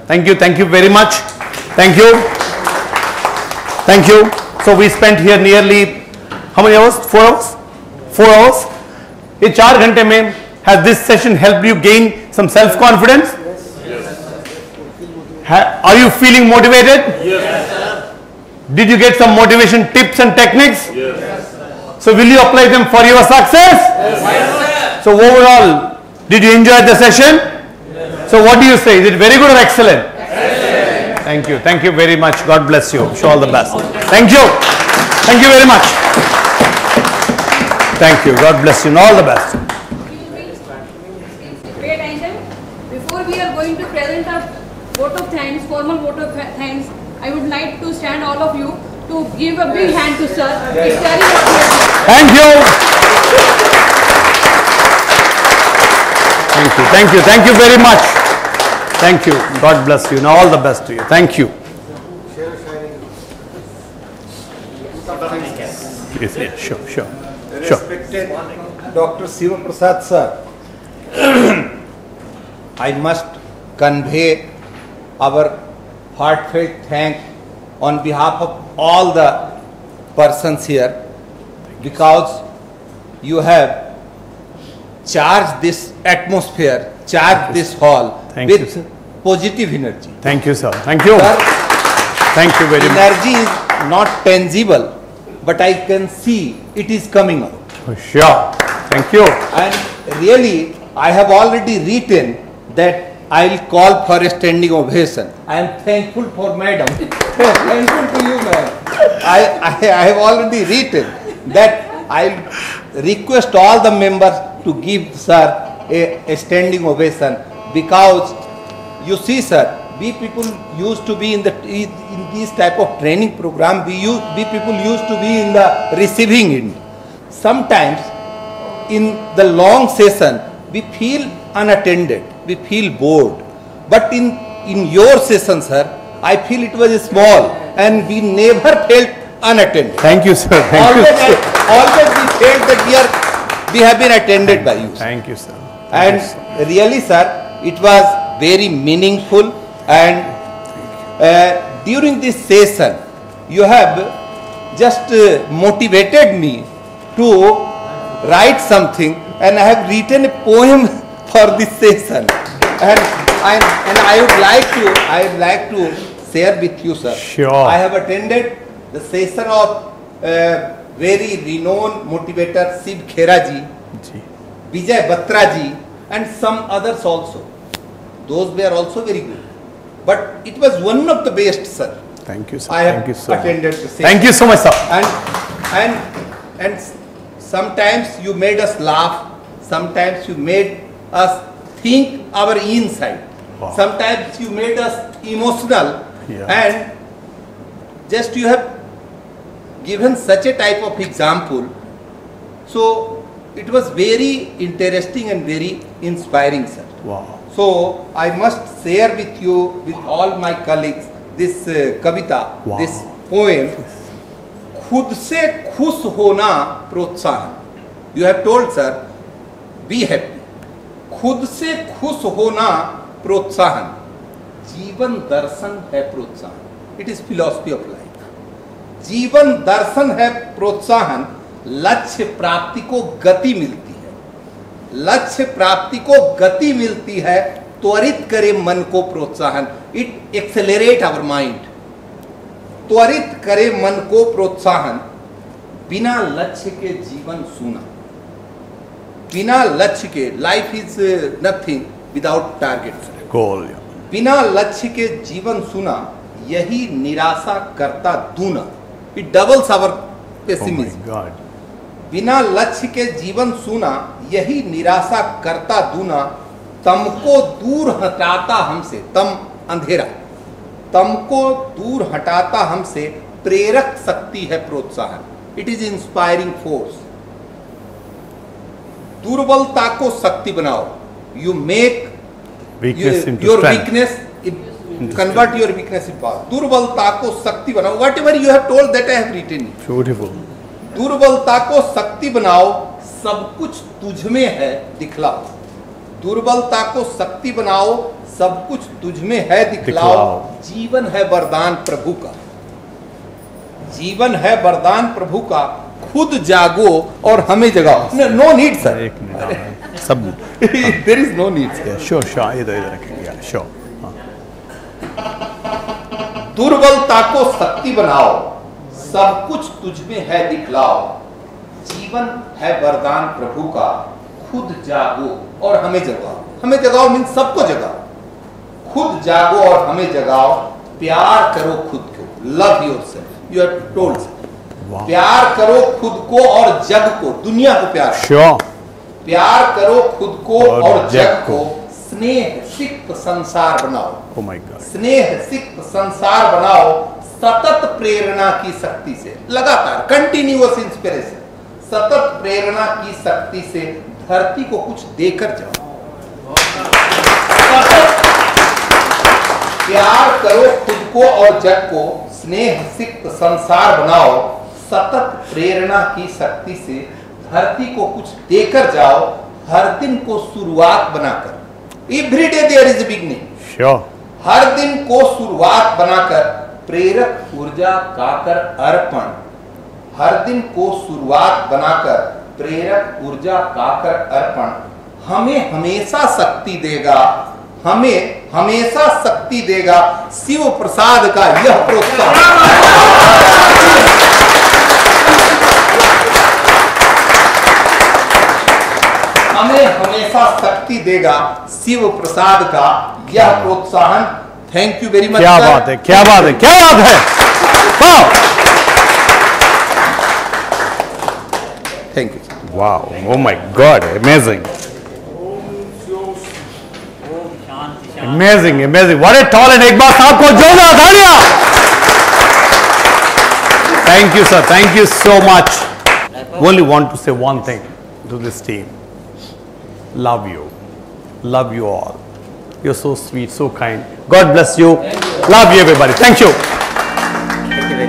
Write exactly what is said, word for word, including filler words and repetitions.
Thank you. Thank you very much. Thank you. Thank you. So we spent here nearly how many hours? Four hours? Four hours. In four घंटे में has this session helped you gain some self-confidence? Yes. Are you feeling motivated? Yes. Did you get some motivation tips and techniques? Yes. So will you apply them for your success? Yes. So overall, did you enjoy the session? Yes. So what do you say? Is it very good or excellent? Excellent. Thank you. Thank you very much. God bless you. Wish you all the best. Thank you. Thank you very much. Thank you. God bless you and all the best. Pay attention. Before we are going to present a vote of thanks, formal vote of thanks, I would like to stand all of you to give a big hand to sir. It's very important. Thank you. Thank you. Thank you. Thank you very much. Thank you. God bless you and all the best to you. Thank you. Yes, yes, sure, sure. Respected Doctor Siva Prasad sir, I must convey our heartfelt thanks on behalf of all the persons here, because you have charged this atmosphere, charged this hall Thank with you, sir. positive energy. Thank you, sir. Thank you. Sir, Thank you very much. energy is not tangible, but I can see it is coming out. For sure. Thank you. And really, I have already written that I will call for a standing ovation. I am thankful for madam. Thankful to you, ma'am. I, I, I have already written that I request all the members to give sir a, a standing ovation, because you see, sir, we people used to be in the in this type of training program. We used we people used to be in the receiving end. Sometimes in the long session we feel unattended, we feel bored. But in in your session, sir, I feel it was small and we never felt unattended. Thank you, sir. Thank always, you. Sir. always we felt that we are we have been attended by you. Thank you, sir. Thank And you, sir. really, sir, it was very meaningful. And uh, during this session, you have just uh, motivated me to write something, and I have written a poem for this session. And I and I would like to I would like to share with you, sir. Sure. I have attended the session of uh, very renowned motivator Shiv Khera ji, Ji. Vijay Batra ji, and some others also. Those were also very good. But it was one of the best, sir. Thank you, sir. I have Thank you so much. attended the session. Thank you so much, sir. And and and sometimes you made us laugh. Sometimes you made us think our inside. Wow. Sometimes you made us emotional. Yeah. And just you have given such a type of example. So it was very interesting and very inspiring, sir. Wow. So I must share with you, with all my colleagues, this uh, kavita, Wow. this poem. खुद से खुश होना प्रोत्साहन. You have told, sir, be happy. खुद से खुश होना प्रोत्साहन. जीवन दर्शन है प्रोत्साहन. It is philosophy of life. जीवन दर्शन है प्रोत्साहन. लक्ष्य प्राप्ति को गति मिलती है. लक्ष्य प्राप्ति को गति मिलती है. त्वरित करे मन को प्रोत्साहन. It accelerate our mind. त्वरित करे मन को प्रोत्साहन. बिना लक्ष्य के जीवन सूना. बिना लक्ष्य के life is nothing without target. Goal. बिना लक्ष्य के जीवन सूना. यही निराशा करता दूना. It doubles our Oh pessimism. my God. बिना लक्ष्य के जीवन सूना. यही निराशा करता दूना. तम को दूर हटाता हमसे. तम अंधेरा. तम को दूर हटाता हमसे. प्रेरक शक्ति है प्रोत्साहन. It is inspiring force. दुर्बलता को शक्ति बनाओ. You make Weakness into your strength. Weakness convert your weakness in power. दुर्बलता को शक्ति बनाओ. Whatever you have told that I have written. Beautiful. दुर्बलता को शक्ति बनाओ. सब कुछ तुझ में है दिखलाओ. दुर्बलता को शक्ति बनाओ. सब कुछ तुझ में है दिखलाओ, दिखलाओ। जीवन है वरदान प्रभु का, जीवन है वरदान प्रभु का, खुद जागो और हमें जगाओ। नो नीड सर, एक मिनट सब there is no need sir. Sure sure इधर इधर रखिए श्योर। दुर्बलता को शक्ति बनाओ, सब कुछ तुझ में है दिखलाओ, जीवन है वरदान प्रभु का, खुद जागो और हमें जगाओ। हमें जगाओ मीन्स सबको जगाओ, खुद जागो और हमें जगाओ, प्यार करो खुद को, love yourself, you have told, प्यार करो खुद को और जग को, दुनिया को प्यार करो। श्योर प्यार करो खुद को और और जग जग को। को, स्नेह सिक्त संसार बनाओ, ओ माय गॉड, स्नेह सिक्त संसार बनाओ, सतत प्रेरणा की शक्ति से, लगातार कंटिन्यूअस इंस्पिरेशन, सतत प्रेरणा की शक्ति से धरती को कुछ देकर जाओ। सतत प्यार करो खुद को और जग को, स्नेह सिक्त संसार बनाओ, सतत प्रेरणा की शक्ति से धरती को कुछ देकर जाओ, हर दिन को शुरुआत बनाकर, every day there is a beginning, sure, हर दिन को शुरुआत बनाकर प्रेरक ऊर्जा गाकर अर्पण, हर दिन को शुरुआत बनाकर प्रेरक ऊर्जा गाकर अर्पण, हमें हमेशा शक्ति देगा, हमें हमेशा शक्ति देगा शिव प्रसाद का यह प्रोत्साहन। हमें हमेशा शक्ति देगा शिव प्रसाद का यह प्रोत्साहन। Thank you very much. क्या बात है, क्या बात है, क्या बात है, वाह, थैंक यू। वाह, oh my God, amazing, amazing, amazing, what a talent. एक बार आपको जोरदार तालियां। Thank you sir, thank you so much. Only want to say one thing to this team. Love you. Love you all. You're so sweet, so kind. God bless you. Love you everybody. Thank you. Thank you very much.